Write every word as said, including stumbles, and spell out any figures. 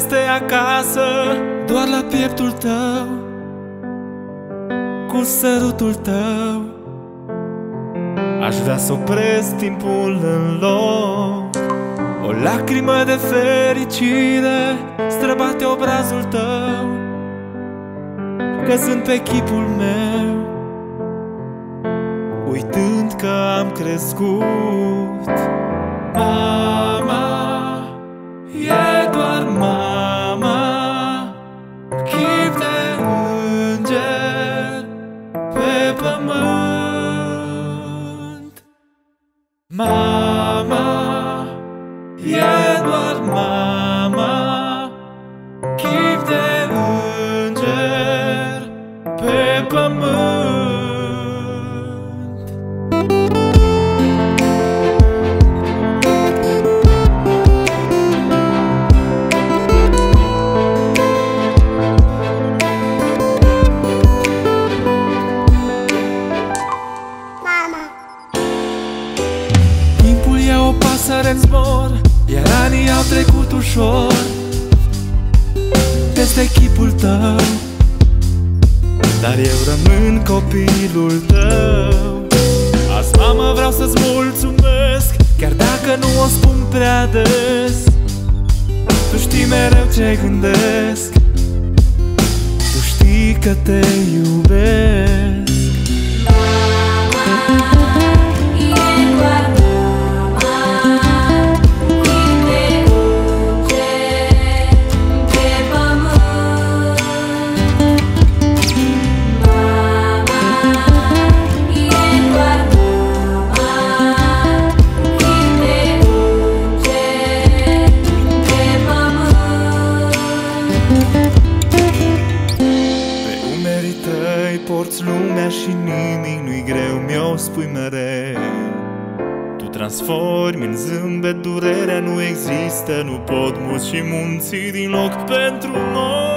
este acasă, doar la pieptul tău, cu sărutul tău. Aș vrea să opresc timpul în loc. O lacrimă de fericire străbate obrazul tău, căzând pe chipul meu, uitând că am crescut. Mama, e doar mama, chip de înger pe pământ. Mama, e doar mama, chip de înger pe pământ. Timpul e o pasăre în zbor, iar anii au trecut ușor peste chipul tău, dar eu rămân copilul tău. Azi, mamă, vreau să-ți mulțumesc, chiar dacă nu o spun prea des. Tu știi mereu ce gândesc, tu știi că te iubesc. Porți lumea și nimic nu-i greu, mi-o spui mereu. Tu transformi în zâmbet durerea, nu există, nu pot mulți și munții din loc pentru noi.